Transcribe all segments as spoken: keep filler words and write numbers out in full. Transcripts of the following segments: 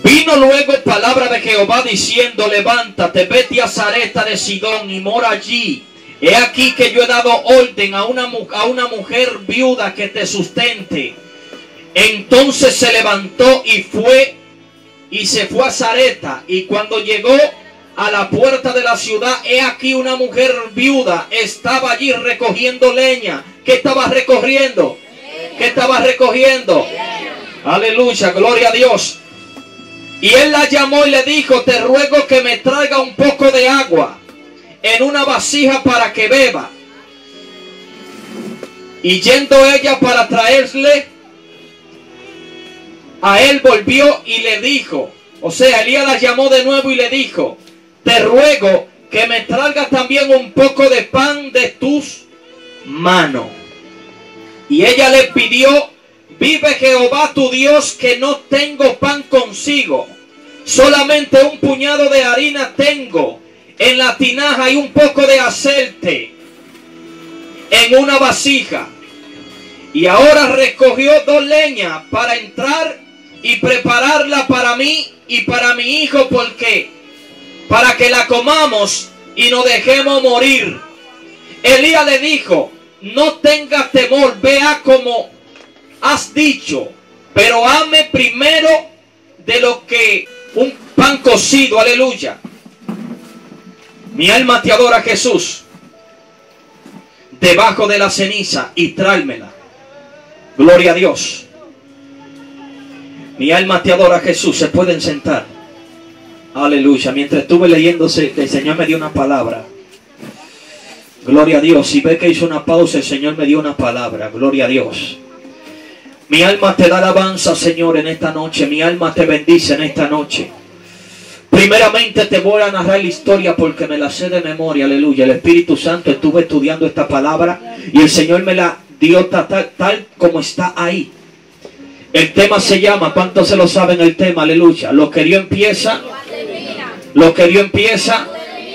Vino luego palabra de Jehová diciendo: levántate, vete a Sarepta de Sidón y mora allí. He aquí que yo he dado orden a una, a una mujer viuda que te sustente. Entonces se levantó y fue y se fue a Sarepta. Y cuando llegó a la puerta de la ciudad, he aquí una mujer viuda estaba allí recogiendo leña. ¿Qué estaba recogiendo? ¿Qué estaba recogiendo? Aleluya, gloria a Dios. Y él la llamó y le dijo: te ruego que me traiga un poco de agua en una vasija para que beba. Y yendo ella para traerle, a él volvió y le dijo, o sea, Elías la llamó de nuevo y le dijo: te ruego que me traigas también un poco de pan de tus manos. Y ella le pidió: vive Jehová tu Dios que no tengo pan consigo, solamente un puñado de harina tengo en la tinaja y un poco de aceite en una vasija. Y ahora recogió dos leñas para entrar y prepararla para mí y para mi hijo, porque para que la comamos y nos dejemos morir. Elías le dijo: no tengas temor, vea como has dicho, pero hame primero de lo que un pan cocido. Aleluya. Mi alma te adora, Jesús, debajo de la ceniza, y tráemela. Gloria a Dios. Mi alma te adora, Jesús. Se pueden sentar. Aleluya. Mientras estuve leyéndose, el Señor me dio una palabra. Gloria a Dios. Si ve que hizo una pausa, el Señor me dio una palabra. Gloria a Dios. Mi alma te da alabanza, Señor, en esta noche. Mi alma te bendice en esta noche. Primeramente te voy a narrar la historia porque me la sé de memoria. Aleluya. El Espíritu Santo, estuve estudiando esta palabra y el Señor me la dio tal, tal, tal como está ahí. El tema se llama, ¿cuántos se lo saben el tema? Aleluya. Lo que Dios empieza, lo que Dios empieza,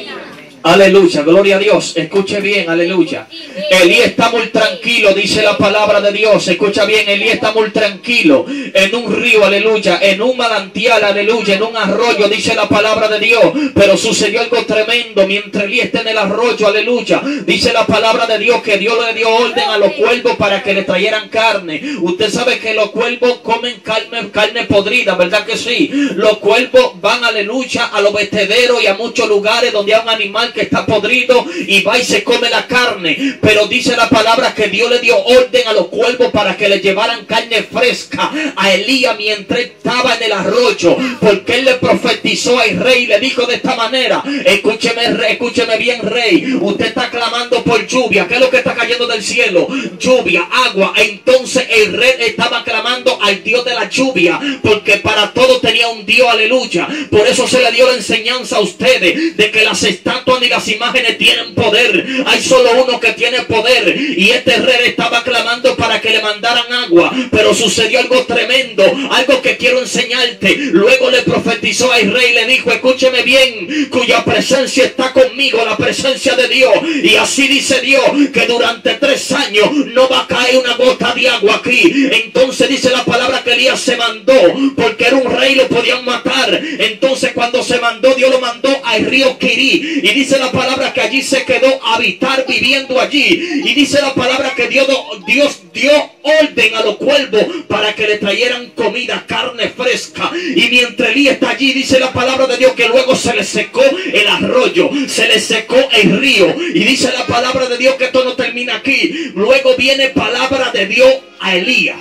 aleluya, gloria a Dios. Escuche bien, aleluya. Elías está muy tranquilo, dice la palabra de Dios. Escucha bien, Elías está muy tranquilo en un río, aleluya, en un manantial, aleluya, en un arroyo, dice la palabra de Dios. Pero sucedió algo tremendo mientras Elías está en el arroyo, aleluya. Dice la palabra de Dios que Dios le dio orden a los cuervos para que le trajeran carne. Usted sabe que los cuervos comen carne, carne podrida, ¿verdad que sí? Los cuervos van, aleluya, a los vertederos y a muchos lugares donde hay un animal que está podrido y va y se come la carne. Pero dice la palabra que Dios le dio orden a los cuervos para que le llevaran carne fresca a Elías mientras estaba en el arroyo, porque él le profetizó al rey y le dijo de esta manera: escúcheme, escúcheme bien, rey, usted está clamando por lluvia. ¿Qué es lo que está cayendo del cielo? Lluvia, agua. Entonces el rey estaba clamando al Dios de la lluvia, porque para todo tenía un Dios, aleluya. Por eso se le dio la enseñanza a ustedes de que las estatuas ni las imágenes tienen poder. Hay solo uno que tiene poder, y este rey estaba clamando para que le mandaran agua. Pero sucedió algo tremendo, algo que quiero enseñarte. Luego le profetizó al rey y le dijo: escúcheme bien, cuya presencia está conmigo, la presencia de Dios. Y así dice Dios que durante tres años no va a caer una gota de agua aquí. Entonces dice la palabra que Elías se mandó, porque era un rey, lo podían matar. Entonces cuando se mandó, Dios lo mandó al río Quirí, y dice la palabra que allí se quedó a habitar, viviendo allí. Y dice la palabra que Dios, Dios dio orden a los cuervos para que le trajeran comida, carne fresca. Y mientras Elías está allí, dice la palabra de Dios que luego se le secó el arroyo, se le secó el río. Y dice la palabra de Dios que esto no termina aquí. Luego viene palabra de Dios a Elías.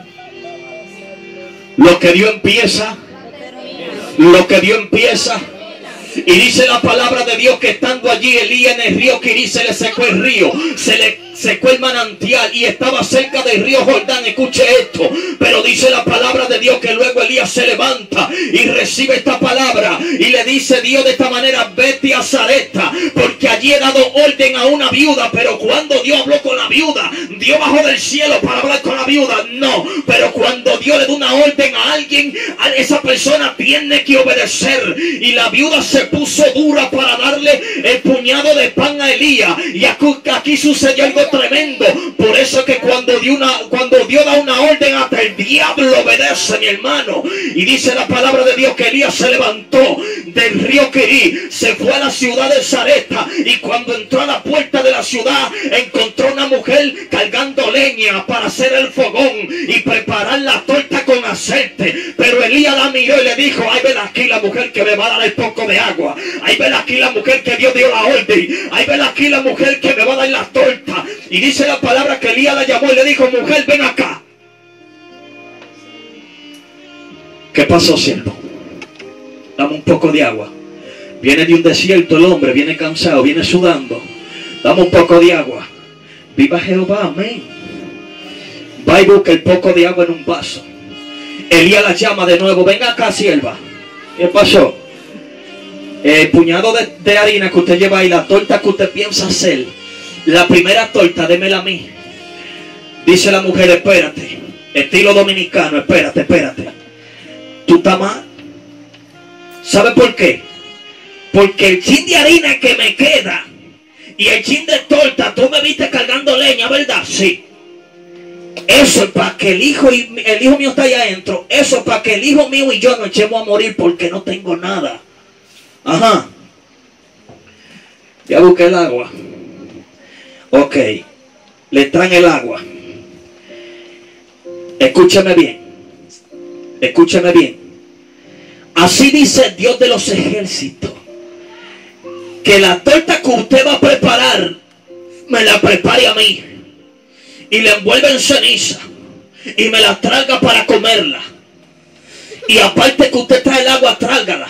Lo que Dios empieza, lo que Dios empieza. Y dice la palabra de Dios que estando allí Elías en el río Quirí, se le secó el río, se le secó el manantial y estaba cerca del río Jordán. Escuche esto. Pero dice la palabra de Dios que luego Elías se levanta y recibe esta palabra y le dice Dios de esta manera: vete a Sarepta, porque allí he dado orden a una viuda. Pero cuando Dios habló con la viuda, Dios bajó del cielo para hablar con la viuda, no. Pero cuando Dios le da una orden a alguien, a esa persona tiene que obedecer. Y la viuda se puso dura para darle el puñado de pan a Elías. Y aquí, aquí sucedió algo tremendo. Por eso es que cuando Dios, una, cuando Dios da una orden hasta el diablo diablo obedece, mi hermano. Y dice la palabra de Dios que Elías se levantó del río Querí, se fue a la ciudad de Sarepta, y cuando entró a la puerta de la ciudad encontró una mujer cargando leña para hacer el fogón y preparar la torta con aceite. Pero Elías la miró y le dijo: ahí ven aquí la mujer que me va a dar el poco de agua, ahí ven aquí la mujer que Dios dio la orden, ahí ven aquí la mujer que me va a dar la torta. Y dice la palabra que Elías la llamó y le dijo: mujer, ven acá. ¿Qué pasó, siervo? Dame un poco de agua. Viene de un desierto el hombre, viene cansado, viene sudando. Dame un poco de agua. Viva Jehová, amén. Va y busca el poco de agua en un vaso. Elías la llama de nuevo: venga acá, sierva. ¿Qué pasó? El puñado de, de harina que usted lleva ahí, la torta que usted piensa hacer, la primera torta, démela a mí. Dice la mujer: espérate, estilo dominicano, espérate, espérate. Tú estás mal. ¿Sabe por qué? Porque el chin de harina que me queda y el chin de torta, tú me viste cargando leña, ¿verdad? Sí. Eso es para que el hijo, y el hijo mío está allá adentro. Eso es para que el hijo mío y yo nos echemos a morir porque no tengo nada. Ajá. Ya busqué el agua. Ok. Le traen el agua. Escúcheme bien. Escúcheme bien. Así dice Dios de los ejércitos: que la torta que usted va a preparar, me la prepare a mí y la envuelve en ceniza y me la traiga para comerla. Y aparte que usted trae el agua, tráigala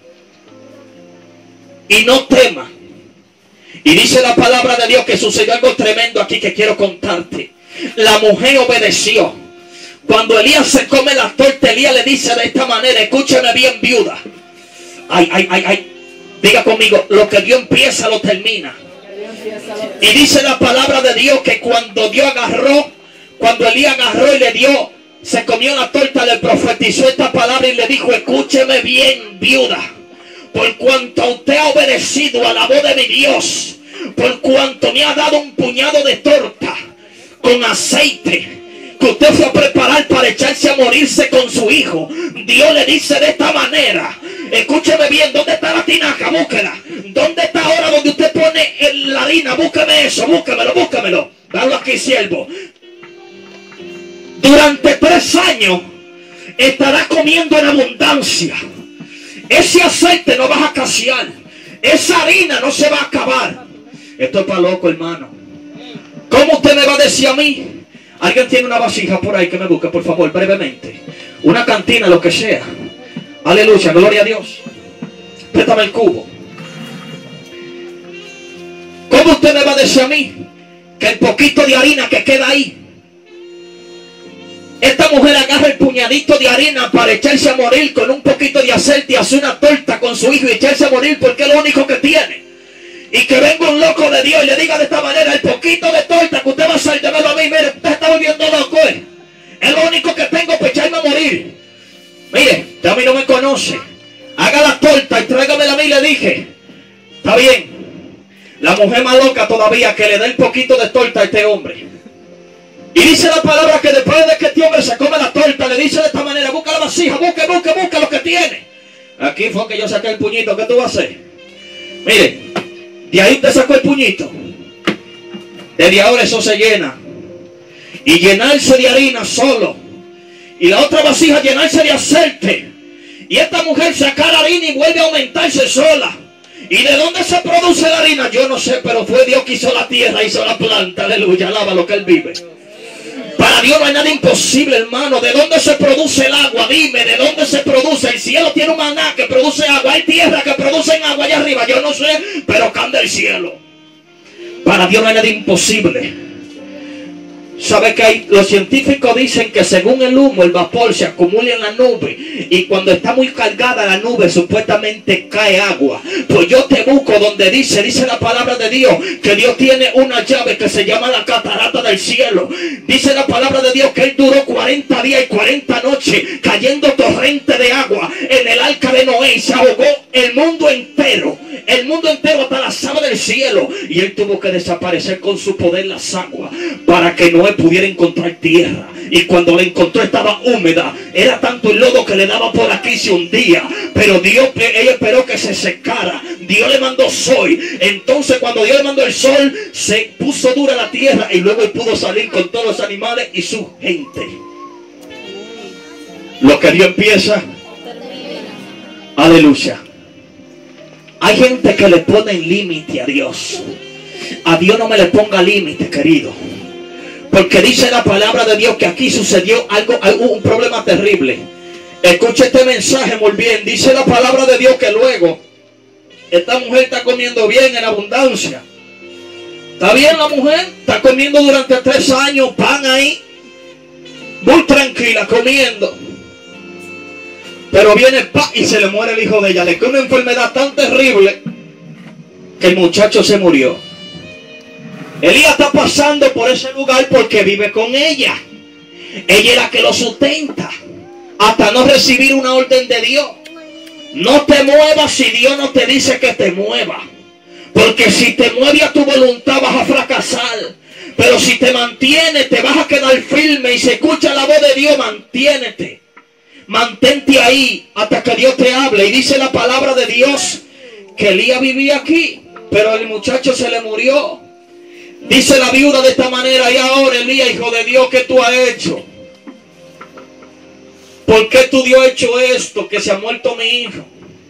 y no tema. Y dice la palabra de Dios que sucedió algo tremendo aquí que quiero contarte. La mujer obedeció. Cuando Elías se come la torta, Elías le dice de esta manera: escúcheme bien, viuda. Ay, ay, ay, ay. Diga conmigo: lo que Dios empieza lo termina. Y dice la palabra de Dios que cuando Dios agarró, cuando Elías agarró y le dio, se comió la torta, le profetizó esta palabra y le dijo: escúcheme bien, viuda. Por cuanto usted ha obedecido a la voz de mi Dios, por cuanto me ha dado un puñado de torta con aceite que usted fue a preparar para echarse a morirse con su hijo, Dios le dice de esta manera: escúcheme bien, ¿dónde está la tinaja? Búsquela. ¿Dónde está ahora donde usted pone el, la harina? Búsqueme eso, búsquemelo, búsquemelo. Dalo aquí, siervo. Durante tres años estarás comiendo en abundancia. Ese aceite no vas a escasear. Esa harina no se va a acabar. Esto es para loco, hermano. ¿Cómo usted me va a decir a mí? Alguien tiene una vasija por ahí que me busque, por favor, brevemente. Una cantina, lo que sea. Aleluya, gloria a Dios. Préstame el cubo. ¿Cómo usted me va a decir a mí que el poquito de harina que queda ahí, esta mujer agarra el puñadito de harina para echarse a morir con un poquito de aceite y hace una torta con su hijo y echarse a morir porque es lo único que tiene? Y que venga un loco de Dios y le diga de esta manera: el poquito de torta que usted va a hacer, démelo a mí. Mire, usted está volviendo loco, ¿eh? Es lo único que tengo para echarme a morir. Mire, usted a mí no me conoce. Haga la torta y tráigamela a mí, le dije. Está bien. La mujer más loca todavía que le dé el poquito de torta a este hombre. Y dice la palabra que después de que este hombre se come la torta, le dice de esta manera: busca la vasija, busque, busque, busque lo que tiene. Aquí fue que yo saqué el puñito. ¿Qué tú vas a hacer? Mire, de ahí te sacó el puñito. Desde ahora eso se llena. Y llenarse de harina solo. Y la otra vasija llenarse de aceite. Y esta mujer saca la harina y vuelve a aumentarse sola. ¿Y de dónde se produce la harina? Yo no sé, pero fue Dios que hizo la tierra, hizo la planta. Aleluya, alaba lo que Él vive. Para Dios no hay nada imposible, hermano. ¿De dónde se produce el agua? Dime, ¿de dónde se produce? El cielo tiene un maná que produce agua. Hay tierra que producen agua allá arriba. Yo no sé, pero cambia el cielo. Para Dios no hay nada imposible. ¿Sabe que hay? Los científicos dicen que según el humo, el vapor se acumula en la nube. Y cuando está muy cargada la nube, supuestamente cae agua. Pues yo te busco donde dice, dice la palabra de Dios, que Dios tiene una llave que se llama la catarata del cielo. Dice la palabra de Dios que Él duró cuarenta días y cuarenta noches cayendo torrente de agua en el arca de Noé. Y se ahogó el mundo entero. El mundo entero hasta la amenazaba del cielo. Y él tuvo que desaparecer con su poder las aguas para que Noé pudiera encontrar tierra. Y cuando la encontró estaba húmeda. Era tanto el lodo que le daba por aquí, se hundía. Pero Dios, ella esperó que se secara. Dios le mandó sol. Entonces cuando Dios le mandó el sol, se puso dura la tierra. Y luego él pudo salir con todos los animales y su gente. Lo que Dios empieza, aleluya. Hay gente que le pone límite a Dios. A Dios no me le ponga límite, querido. Porque dice la palabra de Dios que aquí sucedió algo, algo, un problema terrible. Escucha este mensaje muy bien. Dice la palabra de Dios que luego esta mujer está comiendo bien en abundancia. ¿Está bien la mujer? Está comiendo durante tres años pan ahí. Muy tranquila, comiendo. Pero viene pa y se le muere el hijo de ella. Le quedó una enfermedad tan terrible que el muchacho se murió. Elías está pasando por ese lugar porque vive con ella. Ella es la que lo sustenta hasta no recibir una orden de Dios. No te muevas si Dios no te dice que te muevas. Porque si te mueves a tu voluntad vas a fracasar. Pero si te mantienes te vas a quedar firme. Y se escucha la voz de Dios, mantiénete. Mantente ahí hasta que Dios te hable. Y dice la palabra de Dios que Elías vivía aquí, pero el muchacho se le murió. Dice la viuda de esta manera: y ahora, Elías, hijo de Dios, ¿qué tú has hecho? ¿Por qué tú Dios has hecho esto? Que se ha muerto mi hijo.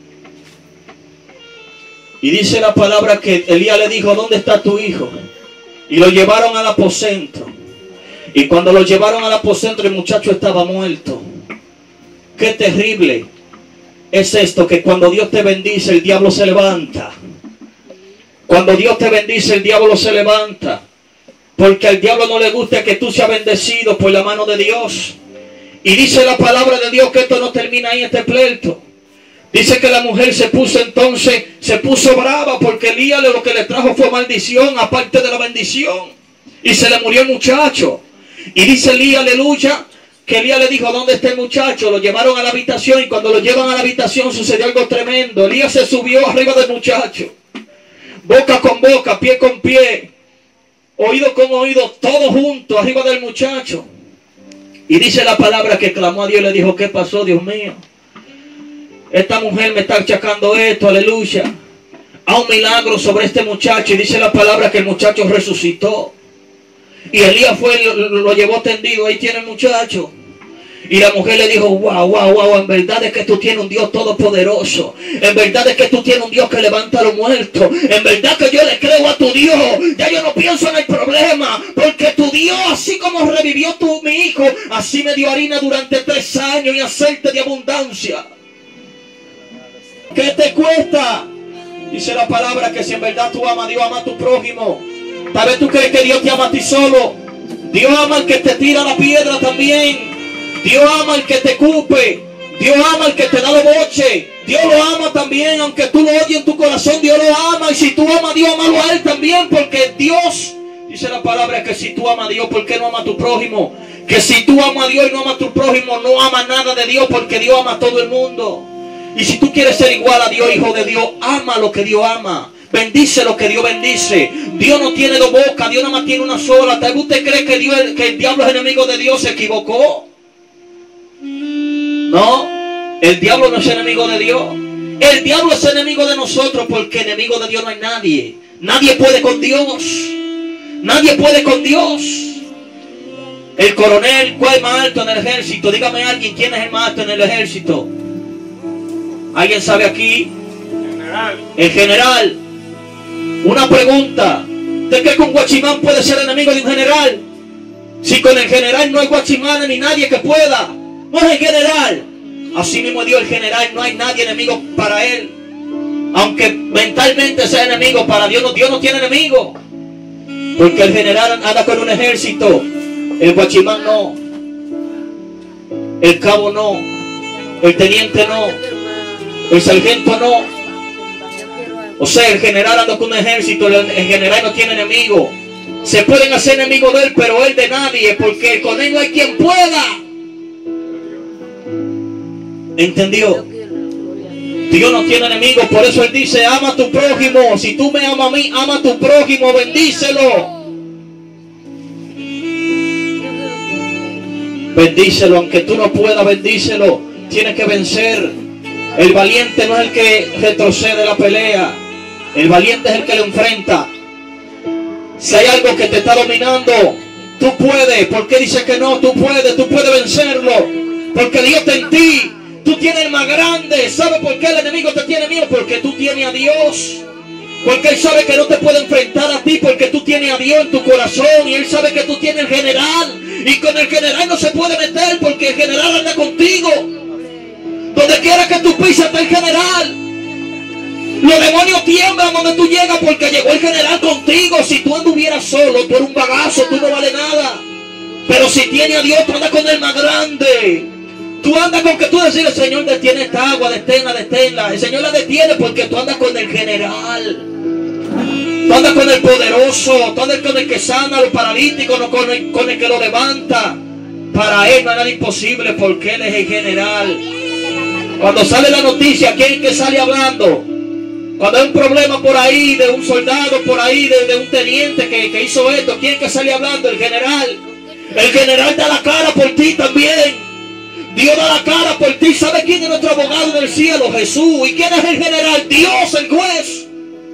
Y dice la palabra que Elías le dijo: ¿dónde está tu hijo? Y lo llevaron al aposento. Y cuando lo llevaron al aposento, el muchacho estaba muerto. Qué terrible es esto, que cuando Dios te bendice, el diablo se levanta. Cuando Dios te bendice, el diablo se levanta. Porque al diablo no le gusta que tú seas bendecido por la mano de Dios. Y dice la palabra de Dios que esto no termina ahí, este pleito. Dice que la mujer se puso entonces, se puso brava porque Elías lo que le trajo fue maldición, aparte de la bendición. Y se le murió el muchacho. Y dice Elías, aleluya, que Elías le dijo: ¿dónde está el muchacho? Lo llevaron a la habitación, y cuando lo llevan a la habitación sucedió algo tremendo. Elías se subió arriba del muchacho, boca con boca, pie con pie, oído con oído, todo junto arriba del muchacho. Y dice la palabra que clamó a Dios y le dijo: ¿qué pasó, Dios mío? Esta mujer me está achacando esto, aleluya. A un milagro sobre este muchacho. Y dice la palabra que el muchacho resucitó. Y Elías fue, lo, lo llevó tendido. Ahí tiene el muchacho. Y la mujer le dijo: wow, wow, wow, en verdad es que tú tienes un Dios todopoderoso. En verdad es que tú tienes un Dios que levanta a los muertos. En verdad que yo le creo a tu Dios. Ya yo no pienso en el problema. Porque tu Dios, así como revivió tu, mi hijo, así me dio harina durante tres años y aceite de abundancia. ¿Qué te cuesta? Dice la palabra que si en verdad tú amas a Dios, ama a tu prójimo. Tal vez tú crees que Dios te ama a ti solo. Dios ama al que te tira la piedra también. Dios ama al que te cupe. Dios ama al que te da los boches. Dios lo ama también, aunque tú lo odies en tu corazón. Dios lo ama. Y si tú amas a Dios, amalo a Él también. Porque Dios, dice la palabra que si tú amas a Dios, ¿por qué no amas a tu prójimo? Que si tú amas a Dios y no amas a tu prójimo, no amas nada de Dios, porque Dios ama a todo el mundo. Y si tú quieres ser igual a Dios, hijo de Dios, ama lo que Dios ama. Bendice lo que Dios bendice. Dios no tiene dos bocas, Dios nada más tiene una sola. Tal vez usted cree que, Dios, que el diablo es enemigo de Dios, se equivocó. No, el diablo no es enemigo de Dios. El diablo es enemigo de nosotros, porque enemigo de Dios no hay nadie. Nadie puede con Dios. Nadie puede con Dios. El coronel, ¿cuál es más alto en el ejército? Dígame alguien, ¿quién es el más alto en el ejército? ¿Alguien sabe aquí? General. El general. Una pregunta: ¿usted cree que un guachimán puede ser enemigo de un general? Si con el general no hay guachimanes ni nadie que pueda. No es el general. Así mismo Dios, el general, no hay nadie enemigo para él. Aunque mentalmente sea enemigo, para Dios no, Dios no tiene enemigo. Porque el general anda con un ejército. El guachimán no. El cabo no. El teniente no. El sargento no. O sea, el general anda con un ejército. El general no tiene enemigo. Se pueden hacer enemigos de él, pero él de nadie, porque con él no hay quien pueda. ¿Entendió? Dios no tiene enemigos, por eso Él dice, ama a tu prójimo. Si tú me amas a mí, ama a tu prójimo, bendícelo. Bendícelo, aunque tú no puedas, bendícelo. Tienes que vencer. El valiente no es el que retrocede la pelea. El valiente es el que lo enfrenta. Si hay algo que te está dominando, tú puedes. ¿Por qué dices que no? Tú puedes, tú puedes vencerlo. Porque Dios está en ti. Tú tienes el más grande. ¿Sabes por qué el enemigo te tiene miedo? Porque tú tienes a Dios. Porque Él sabe que no te puede enfrentar a ti, porque tú tienes a Dios en tu corazón. Y Él sabe que tú tienes el general. Y con el general no se puede meter, porque el general anda contigo. Donde quiera que tú pises está el general. Los demonios tiemblan donde tú llegas, porque llegó el general contigo. Si tú anduvieras solo, tú eres un bagazo, tú no vales nada. Pero si tienes a Dios, tú andas con el más grande. Tú andas con que tú decís, el Señor detiene esta agua, deténla, deténla. El Señor la detiene porque tú andas con el general. Tú andas con el poderoso. Tú andas con el que sana a los paralíticos, no con el, con el que lo levanta. Para Él no hay nada imposible, porque Él es el general. Cuando sale la noticia, ¿quién es que sale hablando? Cuando hay un problema por ahí, de un soldado por ahí, de, de un teniente que, que hizo esto, ¿quién es que sale hablando? El general. El general da la cara por ti también. Dios da la cara por ti. ¿Sabe quién es nuestro abogado en el cielo? Jesús. ¿Y quién es el general? Dios, el juez.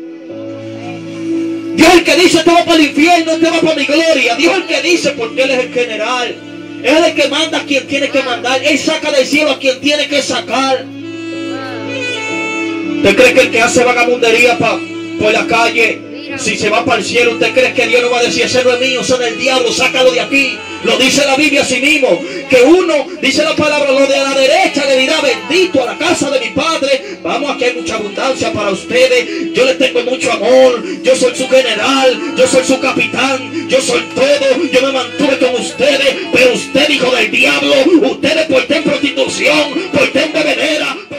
Dios el que dice, te va para el infierno, te va para mi gloria. Dios el que dice, porque Él es el general. Él es el que manda a quien tiene que mandar. Él saca del cielo a quien tiene que sacar. ¿Usted cree que el que hace vagabundería pa, por la calle, si se va para el cielo, usted cree que Dios no va a decir, ese no es mío, ese es del diablo, sácalo de aquí? Lo dice la Biblia así mismo, que uno, dice la palabra, lo de a la derecha le dirá, bendito a la casa de mi Padre. Vamos, aquí hay mucha abundancia para ustedes. Yo les tengo mucho amor. Yo soy su general, yo soy su capitán, yo soy todo. Yo me mantuve con ustedes, pero usted, hijo del diablo, ustedes por estar en prostitución, por estar en bebedera.